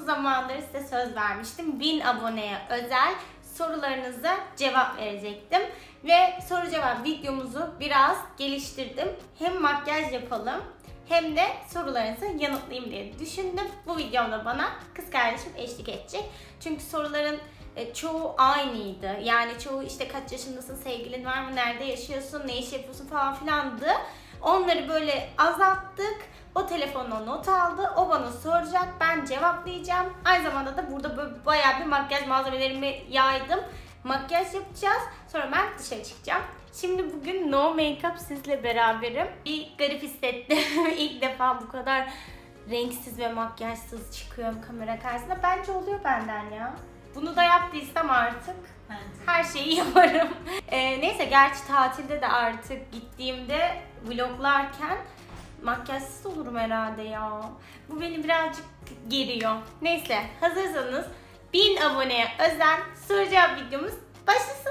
zamandır size söz vermiştim. 1000 aboneye özel sorularınıza cevap verecektim. Ve soru cevap videomuzu biraz geliştirdim. Hem makyaj yapalım hem de sorularınızı yanıtlayayım diye düşündüm. Bu videomda bana kız kardeşim eşlik edecek. Çünkü soruların çoğu aynıydı. Yani çoğu işte kaç yaşındasın, sevgilin var mı, nerede yaşıyorsun, ne iş yapıyorsun falan filandı. Onları böyle azalttık. O telefonla not aldı. O bana soracak. Ben cevaplayacağım. Aynı zamanda da burada böyle bayağı bir makyaj malzemelerimi yaydım. Makyaj yapacağız. Sonra ben dışarı çıkacağım. Şimdi bugün no make-up sizle beraberim. Bir garip hissettim. İlk defa bu kadar renksiz ve makyajsız çıkıyorum kamera karşısında. Bence oluyor benden ya. Bunu da yaptıysam artık her şeyi yaparım. Neyse, gerçi tatilde de artık gittiğimde vloglarken makyajsız olurum herhalde ya. Bu beni birazcık geriyor. Neyse, hazırsanız 1000 aboneye özel soru cevap videomuz başlasın.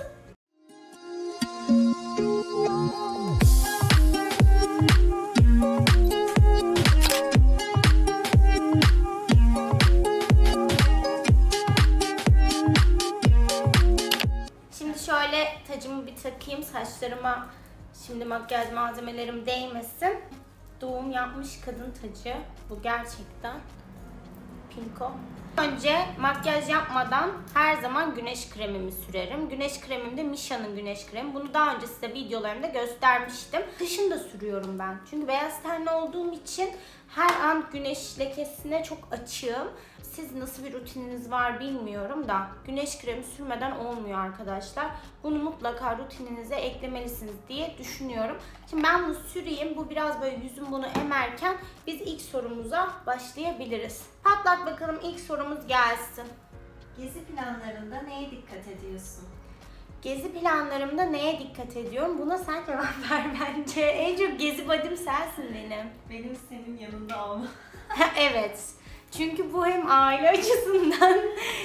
Şimdi şöyle tacımı bir takayım, saçlarıma şimdi makyaj malzemelerim değmesin. Doğum yapmış kadın tacı. Bu gerçekten pinko. Önce makyaj yapmadan her zaman güneş kremimi sürerim. Güneş kremim de Misha'nın güneş kremi. Bunu daha önce size videolarımda göstermiştim. Kışın da sürüyorum ben. Çünkü beyaz tenli olduğum için her an güneş lekesine çok açığım. Siz nasıl bir rutininiz var bilmiyorum da güneş kremi sürmeden olmuyor arkadaşlar. Bunu mutlaka rutininize eklemelisiniz diye düşünüyorum. Şimdi ben bunu süreyim. Bu biraz böyle yüzüm bunu emerken biz ilk sorumuza başlayabiliriz. Patlat bakalım, ilk sorumuz gelsin. Gezi planlarında neye dikkat ediyorsun? Gezi planlarımda neye dikkat ediyorum? Buna sen cevap ver bence. En çok gezi badim sensin benim. Benim senin yanında olmam. Evet. Çünkü bu hem aile açısından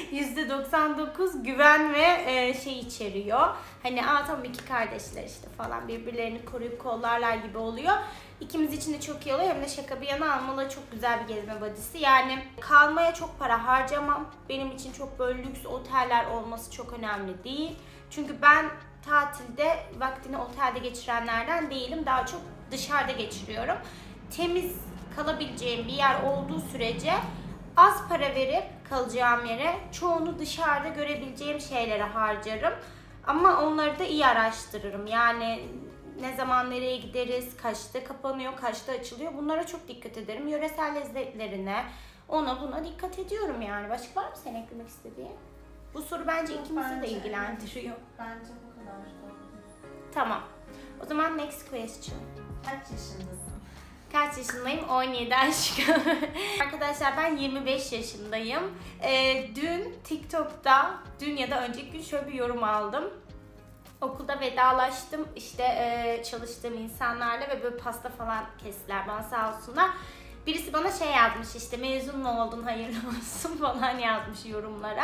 %99 güven ve şey içeriyor. Hani tamam, iki kardeşler işte falan birbirlerini koruyup kollarlar gibi oluyor. İkimiz için de çok iyi oluyor. Hem de şaka bir yana Almalı çok güzel bir gezme badisi. Yani kalmaya çok para harcamam. Benim için çok böyle lüks oteller olması çok önemli değil. Çünkü ben tatilde vaktini otelde geçirenlerden değilim. Daha çok dışarıda geçiriyorum. Temiz kalabileceğim bir yer olduğu sürece az para verip kalacağım yere çoğunu dışarıda görebileceğim şeylere harcarım. Ama onları da iyi araştırırım. Yani ne zaman nereye gideriz, kaçta kapanıyor, kaçta açılıyor, bunlara çok dikkat ederim. Yöresel lezzetlerine, ona buna dikkat ediyorum yani. Başka var mı senin eklemek istediğin? Bu soru bence ikimizi de ilgilendiriyor. Bence bu kadar. Tamam. O zaman next question. Kaç yaşındasın? Kaç yaşındayım? 17 aşkım. Arkadaşlar ben 25 yaşındayım. Dün TikTok'ta, dün ya da önceki gün şöyle bir yorum aldım. Okulda vedalaştım işte çalıştığım insanlarla ve böyle pasta falan kestiler bana, sağ olsunlar. Birisi bana şey yazmış, işte mezun mu oldun, hayırlı olsun falan yazmış yorumlara.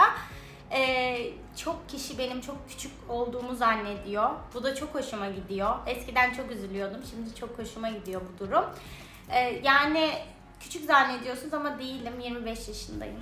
Çok kişi benim çok küçük olduğumu zannediyor. Bu da çok hoşuma gidiyor. Eskiden çok üzülüyordum. Şimdi çok hoşuma gidiyor bu durum. Yani küçük zannediyorsunuz ama değilim. 25 yaşındayım.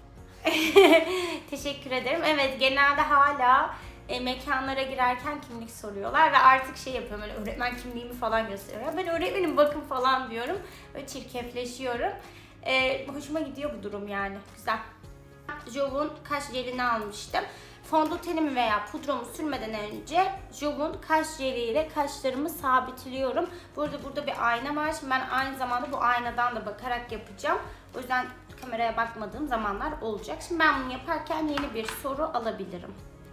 Teşekkür ederim. Evet, genelde hala mekanlara girerken kimlik soruyorlar ve artık şey yapıyorum, öyle öğretmen kimliğimi falan gösteriyor. Ben öğretmenim bakın falan diyorum. Böyle çirkefleşiyorum. Hoşuma gidiyor bu durum yani. Güzel. Jove'un kaş jelini almıştım. Fondötenimi veya pudramı sürmeden önce Jove'un kaş jeliyle kaşlarımı sabitliyorum. Burada bir ayna var. Şimdi ben aynı zamanda bu aynadan da bakarak yapacağım. O yüzden kameraya bakmadığım zamanlar olacak. Şimdi ben bunu yaparken yeni bir soru alabilirim.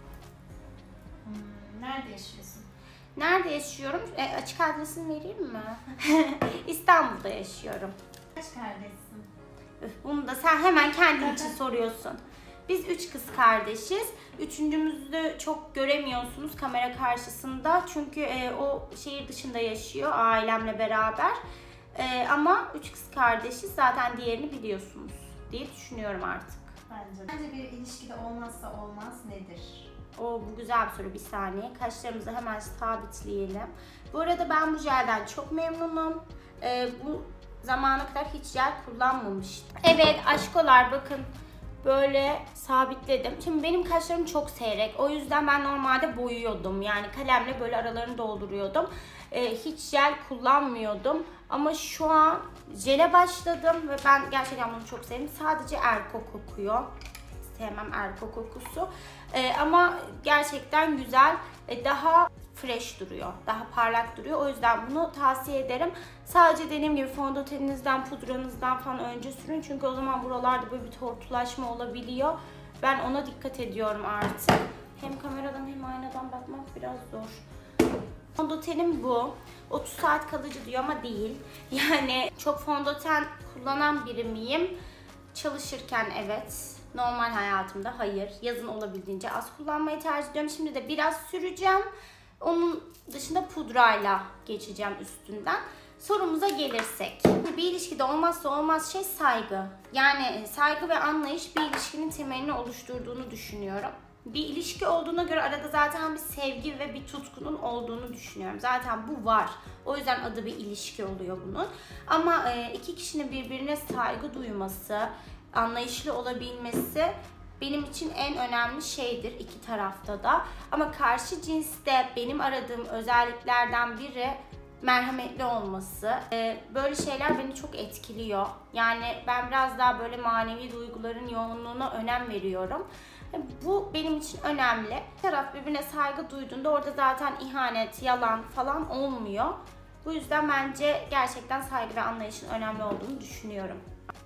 Nerede yaşıyorsun? Nerede yaşıyorum? Açık adresini vereyim mi? İstanbul'da yaşıyorum. Kaç kardeşsin? Bunu da sen hemen kendin için soruyorsun. Biz 3 kız kardeşiz. Üçüncümüzü çok göremiyorsunuz kamera karşısında. Çünkü o şehir dışında yaşıyor ailemle beraber. Ama 3 kız kardeşiz. Zaten diğerini biliyorsunuz diye düşünüyorum artık. Bence bir ilişkide olmazsa olmaz nedir? Bu güzel bir soru, bir saniye. Kaşlarımızı hemen sabitleyelim. Bu arada ben bu jelden çok memnunum. Bu zamana kadar hiç jel kullanmamıştım. Evet aşkolar, bakın böyle sabitledim. Şimdi benim kaşlarım çok seyrek. O yüzden ben normalde boyuyordum. Yani kalemle böyle aralarını dolduruyordum. Hiç jel kullanmıyordum. Ama şu an jele başladım ve ben gerçekten bunu çok sevdim. Sadece erko kokuyor. Sevmem erko kokusu. Ama gerçekten güzel. Daha fresh duruyor. Daha parlak duruyor. O yüzden bunu tavsiye ederim. Sadece dediğim gibi fondöteninizden, pudranızdan falan önce sürün. Çünkü o zaman buralarda böyle bir tortulaşma olabiliyor. Ben ona dikkat ediyorum artık. Hem kameradan hem aynadan bakmak biraz zor. Fondötenim bu. 30 saat kalıcı diyor ama değil. Yani çok fondöten kullanan biri miyim? Çalışırken evet. Normal hayatımda hayır. Yazın olabildiğince az kullanmayı tercih ediyorum. Şimdi de biraz süreceğim. Onun dışında pudrayla geçeceğim üstünden. Sorumuza gelirsek. Bir ilişkide olmazsa olmaz şey saygı. Yani saygı ve anlayış bir ilişkinin temelini oluşturduğunu düşünüyorum. Bir ilişki olduğuna göre arada zaten bir sevgi ve bir tutkunun olduğunu düşünüyorum. Zaten bu var. O yüzden adı bir ilişki oluyor bunun. Ama iki kişinin birbirine saygı duyması, anlayışlı olabilmesi benim için en önemli şeydir iki tarafta da. Ama karşı cinste benim aradığım özelliklerden biri merhametli olması. Böyle şeyler beni çok etkiliyor. Yani ben biraz daha böyle manevi duyguların yoğunluğuna önem veriyorum. Bu benim için önemli. Bir taraf birbirine saygı duyduğunda orada zaten ihanet, yalan falan olmuyor. Bu yüzden bence gerçekten saygı ve anlayışın önemli olduğunu düşünüyorum.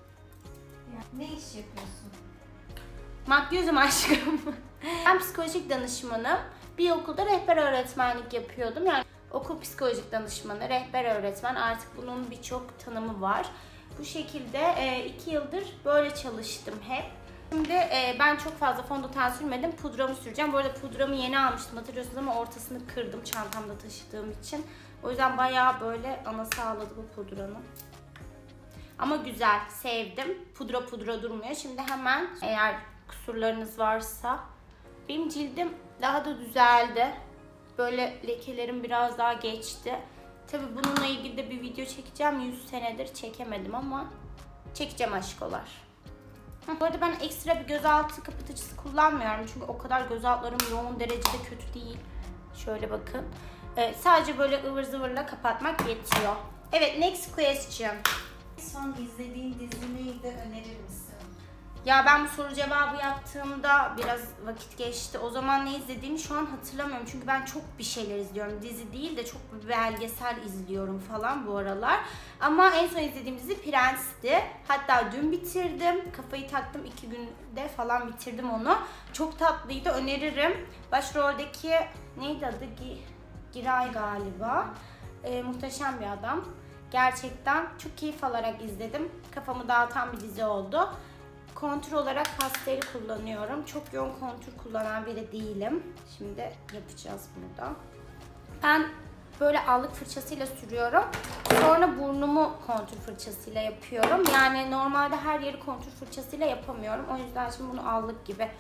Ne iş yapıyorsun? Makyözüm aşkım. Ben psikolojik danışmanım. Bir okulda rehber öğretmenlik yapıyordum. Yani okul psikolojik danışmanı, rehber öğretmen, artık bunun birçok tanımı var. Bu şekilde 2 yıldır böyle çalıştım hep. Şimdi ben çok fazla fondöten sürmedim. Pudramı süreceğim. Bu arada pudramı yeni almıştım hatırlıyorsunuz ama ortasını kırdım çantamda taşıdığım için. O yüzden bayağı böyle anası ağladı bu pudranın. Ama güzel, sevdim. Pudra pudra durmuyor. Şimdi hemen eğer kusurlarınız varsa, benim cildim daha da düzeldi. Böyle lekelerim biraz daha geçti. Tabii bununla ilgili de bir video çekeceğim. 100 senedir çekemedim ama çekeceğim aşkolar. Bu arada ben ekstra bir gözaltı kapatıcısı kullanmıyorum. Çünkü o kadar göz altlarım yoğun derecede kötü değil. Şöyle bakın. Sadece böyle ıvır zıvırla kapatmak yetiyor. Evet, next question. Son izlediğin dizi neydi, önerir misin? Ya ben bu soru cevabı yaptığımda biraz vakit geçti. O zaman ne izlediğimi şu an hatırlamıyorum. Çünkü ben çok bir şeyler izliyorum. Dizi değil de çok bir belgesel izliyorum falan bu aralar. Ama en son izlediğim dizi Prens'ti. Hatta dün bitirdim. Kafayı taktım, 2 günde falan bitirdim onu. Çok tatlıydı, öneririm. Başroldeki neydi adı? Giray galiba. Muhteşem bir adam. Gerçekten çok keyif alarak izledim. Kafamı dağıtan bir dizi oldu. Kontür olarak pasteli kullanıyorum. Çok yoğun kontür kullanan biri değilim. Şimdi yapacağız bunu da. Ben böyle allık fırçasıyla sürüyorum. Sonra burnumu kontür fırçasıyla yapıyorum. Yani normalde her yeri kontür fırçasıyla yapamıyorum. O yüzden şimdi bunu allık gibi.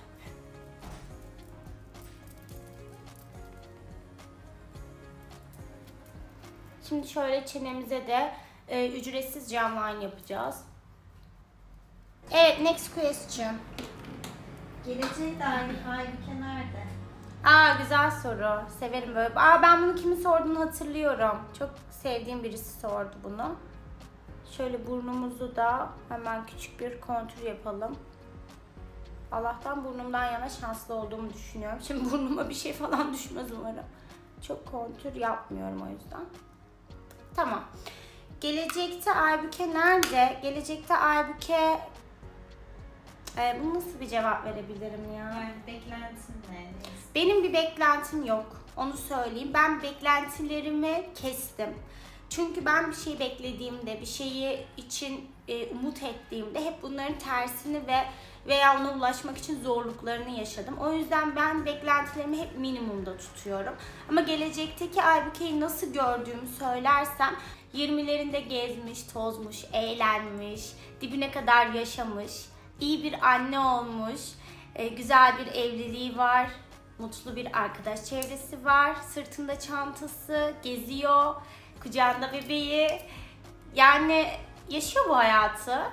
Şimdi şöyle çenemize de ücretsiz cam line yapacağız. Evet, next question. Geleceğe dair Aybüke nerede? Güzel soru. Severim böyle. Ben bunu kimin sorduğunu hatırlıyorum. Çok sevdiğim birisi sordu bunu. Şöyle burnumuzu da hemen küçük bir kontür yapalım. Allah'tan burnumdan yana şanslı olduğumu düşünüyorum. Şimdi burnuma bir şey falan düşmez umarım. Çok kontür yapmıyorum o yüzden. Tamam. Gelecekte Aybüke nerede? Gelecekte Aybüke... bunu nasıl bir cevap verebilirim ya? Yani beklentin ne? Benim bir beklentim yok. Onu söyleyeyim. Ben beklentilerimi kestim. Çünkü ben bir şey beklediğimde, bir şeyi için umut ettiğimde hep bunların tersini veya ona ulaşmak için zorluklarını yaşadım. O yüzden ben beklentilerimi hep minimumda tutuyorum. Ama gelecekteki Aybüke'yi nasıl gördüğümü söylersem 20'lerinde gezmiş, tozmuş, eğlenmiş, dibine kadar yaşamış, iyi bir anne olmuş, güzel bir evliliği var, mutlu bir arkadaş çevresi var, sırtında çantası, geziyor, kucağında bebeği. Yani yaşıyor bu hayatı.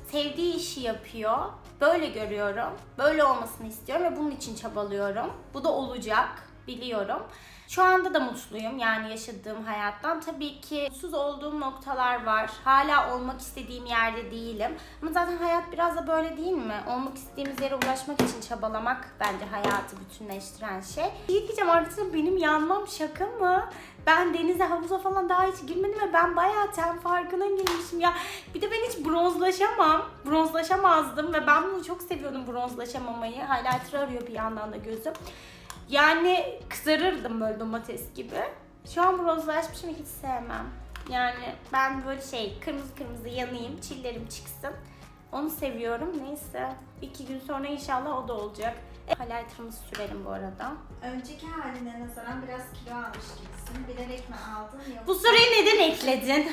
sevdiği işi yapıyor. Böyle görüyorum. Böyle olmasını istiyorum ve bunun için çabalıyorum. Bu da olacak, biliyorum. Şu anda da mutluyum yani yaşadığım hayattan. Tabii ki mutsuz olduğum noktalar var. Hala olmak istediğim yerde değilim. Ama zaten hayat biraz da böyle değil mi? Olmak istediğimiz yere ulaşmak için çabalamak bence hayatı bütünleştiren şey. İyi diyeceğim, artık benim yanmam şaka mı? Ben denize, havuza falan daha hiç girmedim ve ben bayağı ten farkına girmişim ya. Bir de ben hiç bronzlaşamazdım ve ben bunu çok seviyordum, bronzlaşamamayı. Highlighter arıyor bir yandan da gözüm. Yani kızarırdım böyle domates gibi. Şu an bronzlaşmışım, hiç sevmem. Yani ben böyle kırmızı kırmızı yanayım, çillerim çıksın. Onu seviyorum. Neyse. 2 gün sonra inşallah o da olacak. Highlighter'ımızı sürelim bu arada. Önceki haline nazaran biraz kilo almış gibisin. Bilerek mi aldın yoksa... Bu soruyu neden ekledin?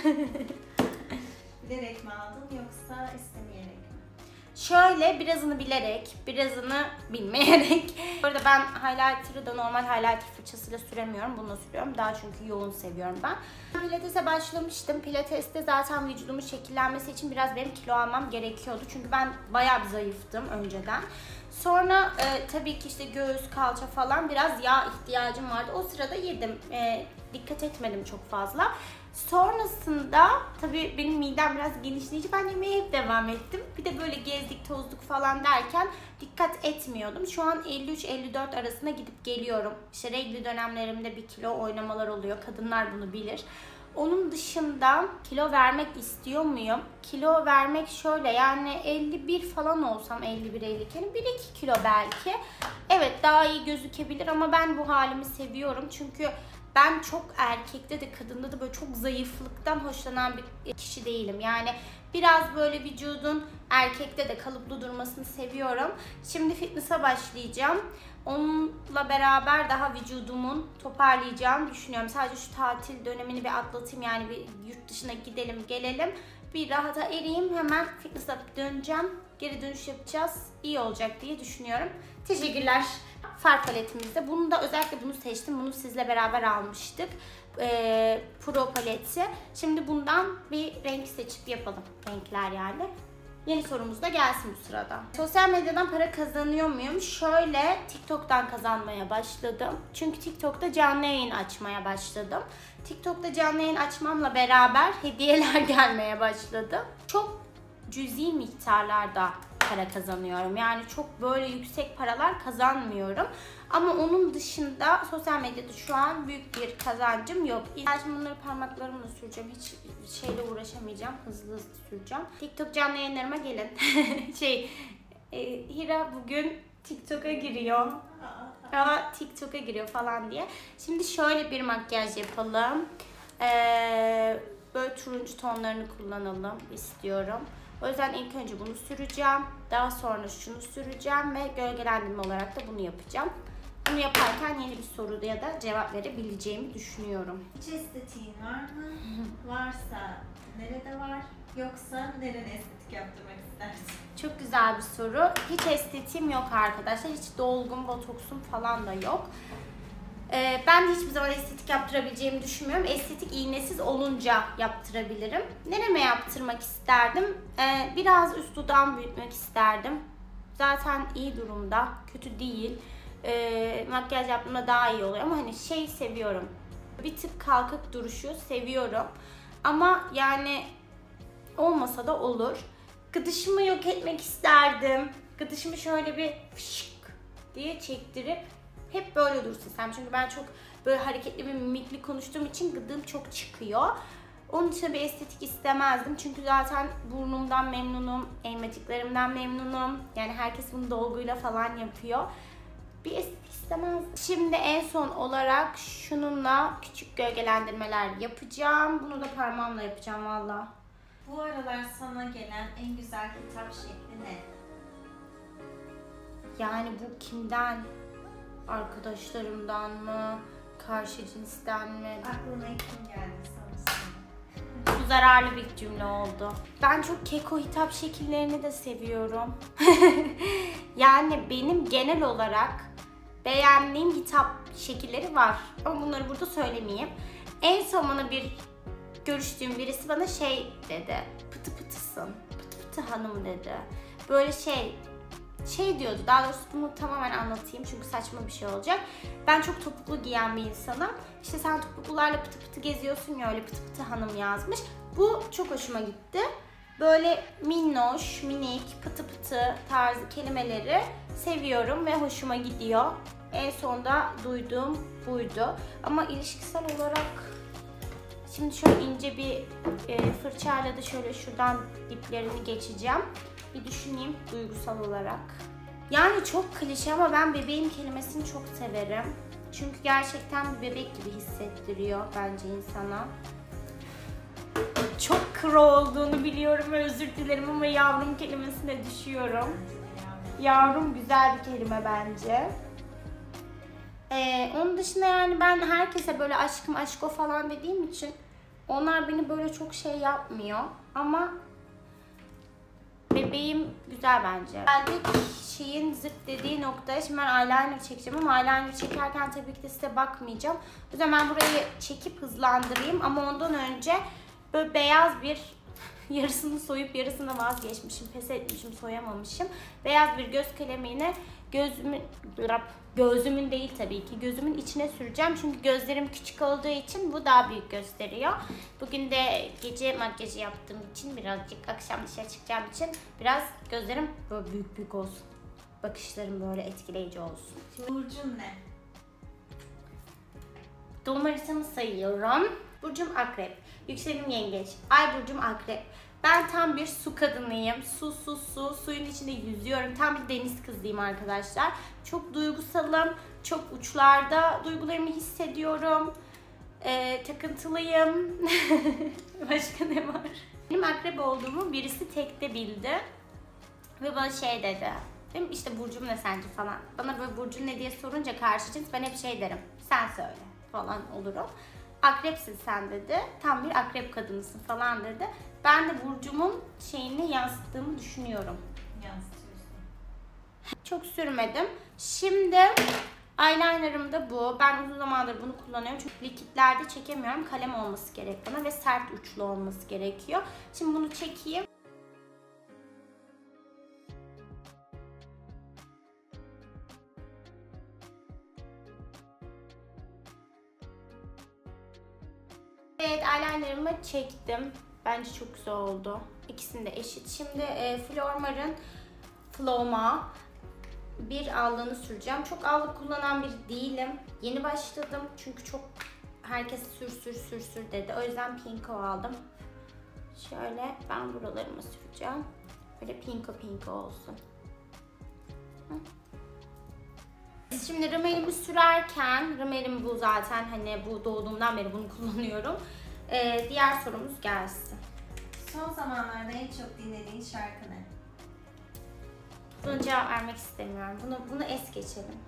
Bilerek mi aldın yoksa istemeyerek mi? Şöyle, birazını bilerek, birazını bilmeyerek. Bu arada ben highlighter'ı da normal highlighter fırçasıyla süremiyorum. Bununla sürüyorum. Daha çünkü yoğun seviyorum ben. Pilates'e başlamıştım. Pilates'te zaten vücudumun şekillenmesi için biraz benim kilo almam gerekiyordu. Çünkü ben bayağı bir zayıftım önceden. Sonra tabii ki işte göğüs, kalça falan biraz yağ ihtiyacım vardı. O sırada yedim. Dikkat etmedim çok fazla. Sonrasında tabii benim midem biraz genişleyici, ben yemeğe hep devam ettim. Bir de böyle gezdik, tozduk falan derken dikkat etmiyordum. Şu an 53-54 arasında gidip geliyorum. İşte regl dönemlerimde bir kilo oynamalar oluyor. Kadınlar bunu bilir. Onun dışında kilo vermek istiyor muyum? Kilo vermek şöyle, yani 51 falan olsam, 51-52, yani 1-2 kilo belki. Evet, daha iyi gözükebilir ama ben bu halimi seviyorum. Çünkü ben çok erkekte de kadında da böyle çok zayıflıktan hoşlanan bir kişi değilim. Yani biraz böyle vücudun erkekte de kalıplı durmasını seviyorum. Şimdi fitness'a başlayacağım. Onunla beraber daha vücudumun toparlayacağımı düşünüyorum. Sadece şu tatil dönemini bir atlatayım, yani bir yurt dışına gidelim gelelim. Bir rahata eriyim, hemen fitness'a döneceğim. Geri dönüş yapacağız. İyi olacak diye düşünüyorum. Teşekkürler. Far paletimizde. Bunu da özellikle bunu seçtim. Bunu sizle beraber almıştık. Pro paleti. Şimdi bundan bir renk seçip yapalım. Renkler yani. Yeni sorumuz da gelsin bu sırada. Sosyal medyadan para kazanıyor muyum? Şöyle, TikTok'tan kazanmaya başladım. Çünkü TikTok'ta canlı yayın açmaya başladım. TikTok'ta canlı yayın açmamla beraber hediyeler gelmeye başladı. Çok cüzi miktarlarda para kazanıyorum. Yani çok böyle yüksek paralar kazanmıyorum. Ama onun dışında sosyal medyada şu an büyük bir kazancım yok. Şimdi bunları parmaklarımla süreceğim. Hiç şeyle uğraşamayacağım. Hızlı hızlı süreceğim. TikTok canlı yayınlarıma gelin. Hira bugün TikTok'a giriyor. TikTok'a giriyor falan diye. Şimdi şöyle bir makyaj yapalım. Böyle turuncu tonlarını kullanalım istiyorum. O yüzden ilk önce bunu süreceğim. Daha sonra şunu süreceğim ve gölgelendirme olarak da bunu yapacağım. Bunu yaparken yeni bir soruda ya da cevap verebileceğimi düşünüyorum. Hiç estetiğin var mı? Varsa nerede var? Yoksa nereye estetik yaptırmak istersin? Çok güzel bir soru. Hiç estetiğim yok arkadaşlar. Hiç dolgum, botoksum falan da yok. Ben hiçbir zaman estetik yaptırabileceğimi düşünmüyorum. Estetik iğnesiz olunca yaptırabilirim. Nereme yaptırmak isterdim? Biraz üst dudağımı büyütmek isterdim. Zaten iyi durumda, kötü değil. Makyaj yaptığımda daha iyi oluyor ama hani seviyorum. Bir tık kalkık duruşu seviyorum. Ama yani olmasa da olur. Gıdışımı yok etmek isterdim. Gıdışımı şöyle bir fışk diye çektirip hep böyle dursun sen. Çünkü ben çok böyle hareketli ve mimikli konuştuğum için gıdığım çok çıkıyor. Onun için bir estetik istemezdim. Çünkü zaten burnumdan memnunum, elmatiklerimden memnunum. Yani herkes bunu dolguyla falan yapıyor. Bir estetik istemezdim. Şimdi en son olarak şununla küçük gölgelendirmeler yapacağım. Bunu da parmağımla yapacağım valla. Bu aralar sana gelen en güzel hitap şekli ne? Yani bu kimden? Arkadaşlarımdan mı? Karşı cinsten mi? Aklına kim geldi sanırsın? Bu zararlı bir cümle oldu. Ben çok keko hitap şekillerini de seviyorum. Yani benim genel olarak beğendiğim hitap şekilleri var. Ama bunları burada söylemeyeyim. En son bana görüştüğüm birisi bana dedi. Pıtı pıtısın. Pıtı pıtı hanım dedi. Böyle şey diyordu, daha doğrusu bunu tamamen anlatayım çünkü saçma bir şey olacak. Ben çok topuklu giyen bir insanım. İşte sen topuklularla pıtı pıtı geziyorsun ya, öyle pıtı pıtı hanım yazmış. Bu çok hoşuma gitti. Böyle minnoş, minik, pıtı pıtı tarzı kelimeleri seviyorum ve hoşuma gidiyor. En sonda duyduğum buydu. Ama ilişkisel olarak şimdi şöyle ince bir fırçayla da şöyle şuradan diplerini geçeceğim. Bir düşüneyim duygusal olarak. Yani çok klişe ama ben bebeğim kelimesini çok severim. Çünkü gerçekten bir bebek gibi hissettiriyor bence insana. Çok kro olduğunu biliyorum ve özür dilerim ama yavrum kelimesine düşüyorum. Yavrum güzel bir kelime bence. Onun dışında yani ben herkese böyle aşkım aşko falan dediğim için onlar beni böyle çok şey yapmıyor ama bebeğim güzel bence. Geldik şeyin zırt dediği noktaya. Şimdi ben eyeliner çekeceğim ama eyeliner çekerken tabii ki de size bakmayacağım. O yüzden ben burayı çekip hızlandırayım ama ondan önce böyle beyaz bir yarısını soyup yarısını vazgeçmişim, pes etmişim, soyamamışım. Beyaz bir göz kalemiyle gözümün değil tabii ki, gözümün içine süreceğim. Çünkü gözlerim küçük olduğu için bu daha büyük gösteriyor. Bugün de gece makyajı yaptığım için birazcık, akşam dışarı çıkacağım için biraz gözlerim böyle büyük büyük olsun. Bakışlarım böyle etkileyici olsun. Burcun ne? Doğum haritamı sayıyorum. Burcum akrep. Yükselenim yengeç. Ay burcum akrep. Ben tam bir su kadınıyım. Su. Suyun içinde yüzüyorum. Tam bir deniz kızıyım arkadaşlar. Çok duygusalım. Çok uçlarda duygularımı hissediyorum. Takıntılıyım. Başka ne var? Benim akrep olduğumu birisi tekte bildi. Ve bana şey dedi. Benim işte burcum ne sence falan. Bana böyle burcun ne diye sorunca karşı cins ben hep şey derim. Sen söyle falan olurum. Akrepsin sen dedi. Tam bir akrep kadınısın falan dedi. Ben de burcumun şeyini yansıttığımı düşünüyorum. Yansıtıyorsun. Çok sürmedim. Şimdi eyelinerım da bu. Ben uzun zamandır bunu kullanıyorum. Çünkü likitlerde çekemiyorum. Kalem olması gerek bana ve sert uçlu olması gerekiyor. Şimdi bunu çekeyim. Evet, eyelinerımı çektim. Bence çok güzel oldu. İkisini de eşit. Şimdi Flormar'ın Floma bir allığını süreceğim. Çok allık kullanan biri değilim. Yeni başladım. Çünkü çok herkes sür dedi. O yüzden Pinko aldım. Şöyle ben buralarıma süreceğim. Böyle pinko olsun. Şimdi rimelimi sürerken, rimelim bu zaten, hani bu doğduğumdan beri bunu kullanıyorum. Diğer sorumuz gelsin. Son zamanlarda en çok dinlediğin şarkı ne? Buna cevap vermek istemiyorum. Bunu es geçelim.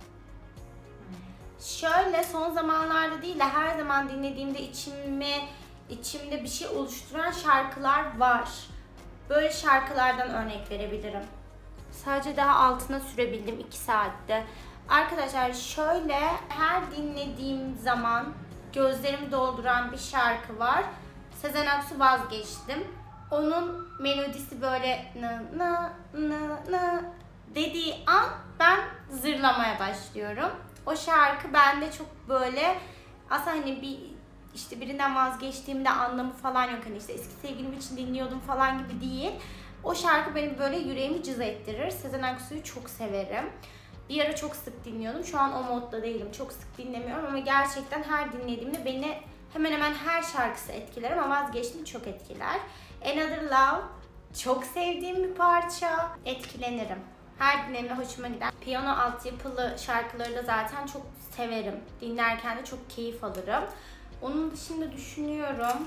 Şöyle son zamanlarda değil de her zaman dinlediğimde içimde bir şey oluşturan şarkılar var. Böyle şarkılardan örnek verebilirim. Sadece daha altına sürebildim 2 saatte. Arkadaşlar şöyle her dinlediğim zaman gözlerimi dolduran bir şarkı var. Sezen Aksu Vazgeçtim. Onun melodisi böyle na dediği an ben zırlamaya başlıyorum. O şarkı bende çok böyle aslında hani işte birinden vazgeçtiğimde anlamı falan yok. Hani işte eski sevgilim için dinliyordum falan gibi değil. O şarkı benim böyle yüreğimi cız ettirir. Sezen Aksu'yu çok severim. Bir ara çok sık dinliyordum. Şu an o modda değilim. Çok sık dinlemiyorum ama gerçekten her dinlediğimde beni hemen hemen her şarkısı etkiler ama Vazgeçtim çok etkiler. Another Love çok sevdiğim bir parça. Etkilenirim. Her dinlediğimde hoşuma gider. Piyano altyapılı şarkıları da zaten çok severim. Dinlerken de çok keyif alırım. Onun dışında düşünüyorum.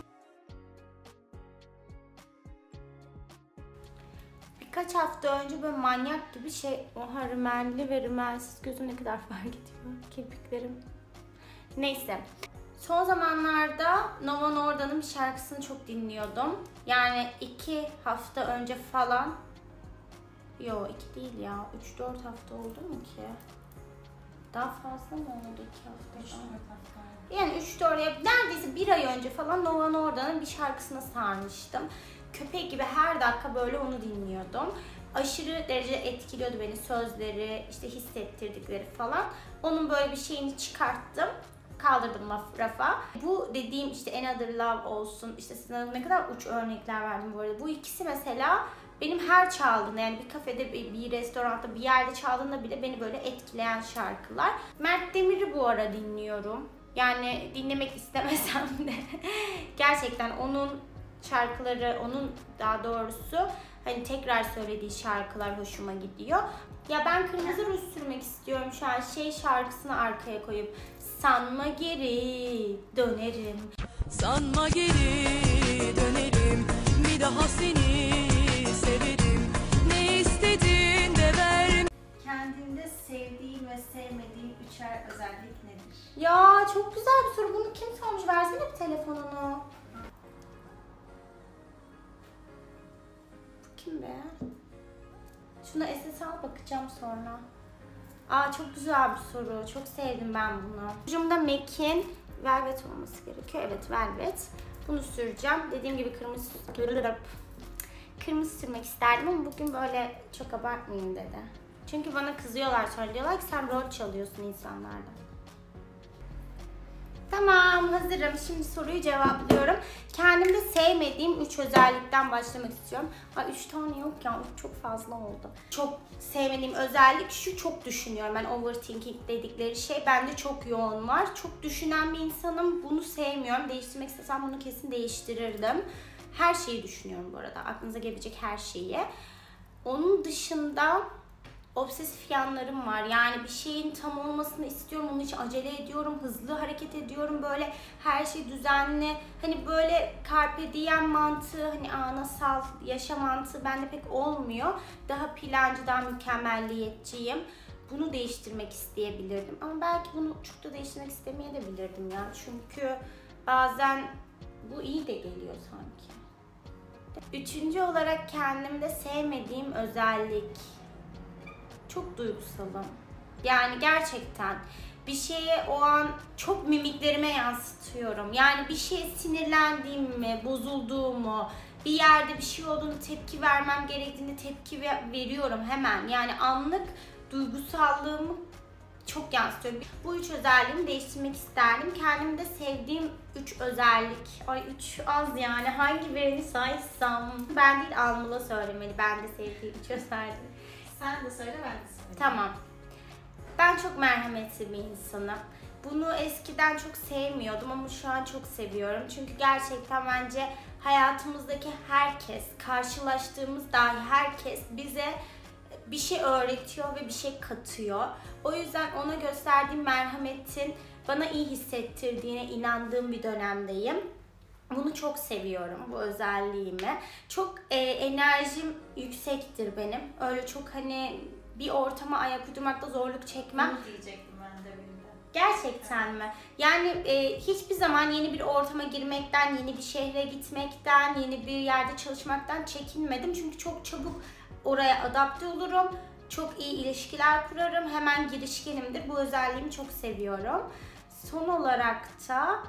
Birkaç hafta önce böyle manyak gibi oha rimelli ve rimelsiz gözüm ne kadar fark ediyor. Kirpiklerim. Neyse. Son zamanlarda Nova Norda'nın bir şarkısını çok dinliyordum. Yani 2 hafta önce falan. Yo 2 değil ya. 3-4 hafta oldu mu ki? Daha fazla mı oldu 2 hafta? 3-4 hafta. Yani 3-4 neredeyse 1 ay önce falan Nova Norda'nın bir şarkısına sarmıştım. köpek gibi her dakika böyle onu dinliyordum. Aşırı derece etkiliyordu beni, sözleri, işte hissettirdikleri falan. Onun böyle bir şeyini çıkarttım. Kaldırdım rafa. Bu dediğim işte Another Love olsun, işte size ne kadar uç örnekler verdim bu arada. Bu ikisi mesela benim her çaldığında, yani bir kafede, bir restoranda, bir yerde çaldığında bile beni böyle etkileyen şarkılar. Mert Demir'i bu ara dinliyorum. Yani dinlemek istemesem de gerçekten onun şarkıları, onun daha doğrusu hani tekrar söylediği şarkılar hoşuma gidiyor. Ya ben kırmızı ruj sürmek istiyorum şu an, şarkısını arkaya koyup sanma geri dönerim. Sanma geri dönerim, bir daha seni severim. Ne istedin de ver. Kendinde sevdiğin ve sevmediğin 3'er özellik nedir? Ya çok güzel bir soru. Bunu kim sormuş? Versene bir telefonunu. Bu kim be? Şuna SS al, bakacağım sonra. Aa, çok güzel bir soru. Çok sevdim ben bunu. Rujumda MAC'in Velvet olması gerekiyor. Evet, Velvet. Bunu süreceğim. Dediğim gibi kırmızı sürmek isterdim ama bugün böyle çok abartmayayım dedi. Çünkü bana kızıyorlar, sonra diyorlar ki sen rol çalıyorsun insanlardan. Tamam, hazırım. Şimdi soruyu cevaplıyorum. Kendimde sevmediğim 3 özellikten başlamak istiyorum. Ay 3 tane yok ya, 3 çok fazla oldu. Çok sevmediğim özellik şu: çok düşünüyorum. Ben overthinking dedikleri şey bende çok yoğun var. Çok düşünen bir insanım. Bunu sevmiyorum. Değiştirmek istesem bunu kesin değiştirirdim. Her şeyi düşünüyorum bu arada. Aklınıza gelebilecek her şeyi. Onun dışında obsesif yanlarım var. Yani bir şeyin tam olmasını istiyorum. Onun için acele ediyorum. Hızlı hareket ediyorum. Böyle her şey düzenli. Hani böyle carpe diem mantığı, hani ana sal, yaşa mantığı bende pek olmuyor. Daha plancı, daha mükemmelliyetçiyim. Bunu değiştirmek isteyebilirdim. Ama belki bunu çok da değiştirmek istemeyebilirdim ya. Çünkü bazen bu iyi de geliyor sanki. Üçüncü olarak kendimde sevmediğim özellik: çok duygusalım. Yani gerçekten bir şeye o an çok mimiklerime yansıtıyorum. Yani bir şeye sinirlendiğimi, bozulduğumu, bir yerde bir şey olduğunu, tepki vermem gerektiğinde tepki veriyorum hemen. Yani anlık duygusallığımı çok yansıtıyorum. Bu 3 özelliğimi değiştirmek isterdim. Kendimde sevdiğim 3 özellik. Ay 3 az yani. Hangi birini saysam? Ben değil, Almula söylemeli. Ben de sevdiğim 3 özellik. Sen de söyle, ben de söyleyeyim. Tamam. Ben çok merhametli bir insanım. Bunu eskiden çok sevmiyordum ama şu an çok seviyorum. Çünkü gerçekten bence hayatımızdaki herkes, karşılaştığımız dahi herkes bize bir şey öğretiyor ve bir şey katıyor. O yüzden ona gösterdiğim merhametin bana iyi hissettirdiğine inandığım bir dönemdeyim. Bunu çok seviyorum, bu özelliğimi. Çok enerjim yüksektir benim. Öyle çok hani bir ortama ayak uydurmakta zorluk çekmem. Bunu diyecektim ben de benim de. Gerçekten mi? Yani hiçbir zaman yeni bir ortama girmekten, yeni bir şehre gitmekten, yeni bir yerde çalışmaktan çekinmedim. Çünkü çok çabuk oraya adapte olurum. Çok iyi ilişkiler kurarım. Hemen girişkenimdir. Bu özelliğimi çok seviyorum. Son olarak da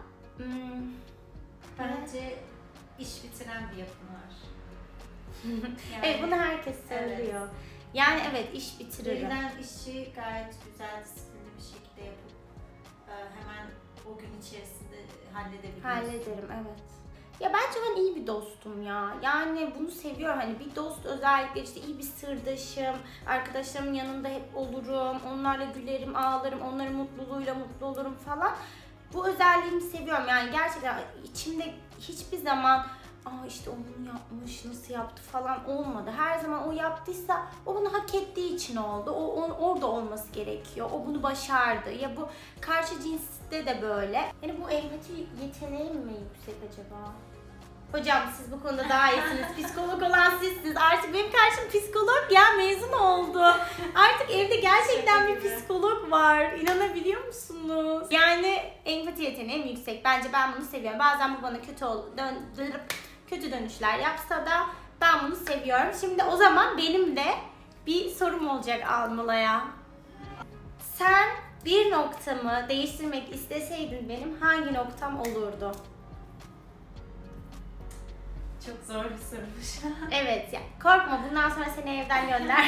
Bence iş bitiren bir yapın var. Yani, evet, bunu herkes söylüyor. Evet. Yani evet, iş bitiririm. Verilen işi gayet güzel, disiplinli bir şekilde yapıp hemen o gün içerisinde halledebiliyorsun. Hallederim, evet. Ya bence ben iyi bir dostum ya. Yani bunu seviyorum. Hani bir dost özellikle, işte iyi bir sırdaşım. Arkadaşlarımın yanında hep olurum. Onlarla gülerim, ağlarım. Onların mutluluğuyla mutlu olurum falan. Bu özelliğimi seviyorum. Yani gerçekten içimde hiçbir zaman işte o bunu yapmış, nasıl yaptı falan olmadı. Her zaman o yaptıysa o bunu hak ettiği için oldu. O orada olması gerekiyor. O bunu başardı. Ya bu karşı cinste de böyle. Yani bu empati yeteneğim mi yüksek acaba? Hocam siz bu konuda daha iyisiniz. Psikolog olan sizsiniz. Artık benim karşım psikolog ya, mezun oldu. Artık evde gerçekten bir psikolog var. İnanabiliyor musunuz? Yani empati yeteneğim yüksek. Bence ben bunu seviyorum. Bazen bu bana kötü dönüşler yapsa da ben bunu seviyorum. Şimdi o zaman benim de bir sorum olacak Almula'ya. Sen bir noktamı değiştirmek isteseydin benim hangi noktam olurdu? Çok zor bir sorumuş. Evet ya, korkma, bundan sonra seni evden gönder.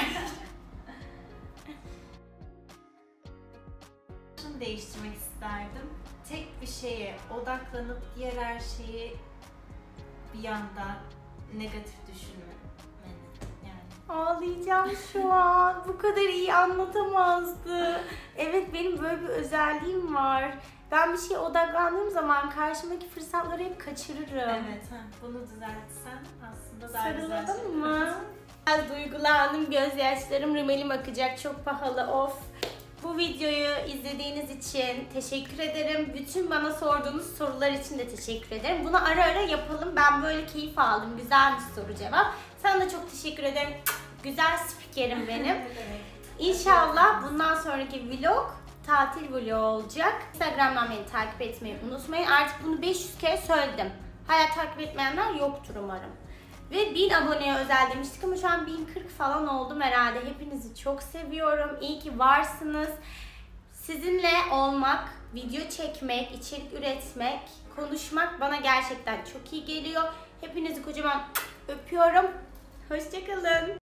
Şunu değiştirmek isterdim. Tek bir şeye odaklanıp diğer her şeyi bir yandan negatif düşünmemeni. Yani. Ağlayacağım şu an. Bu kadar iyi anlatamazdı. Evet, benim böyle bir özelliğim var. Ben bir şeye odaklandığım zaman karşımdaki fırsatları hep kaçırırım. Evet, bunu düzeltsen aslında daha güzel. Sarılalım mı? Biraz duygulandım, gözyaşlarım rimelim akacak, çok pahalı, of. Bu videoyu izlediğiniz için teşekkür ederim. Bütün bana sorduğunuz sorular için de teşekkür ederim. Bunu ara ara yapalım. Ben böyle keyif aldım. Güzelmiş soru cevap. Sana da çok teşekkür ederim. Güzel spikerim benim. İnşallah bundan sonraki vlog tatil vlogu olacak. Instagram'dan beni takip etmeyi unutmayın. Artık bunu 500 kere söyledim. Hala takip etmeyenler yoktur umarım. Ve 1000 aboneye özel demiştik ama şu an 1040 falan oldum herhalde. Hepinizi çok seviyorum. İyi ki varsınız. Sizinle olmak, video çekmek, içerik üretmek, konuşmak bana gerçekten çok iyi geliyor. Hepinizi kocaman öpüyorum. Hoşça kalın.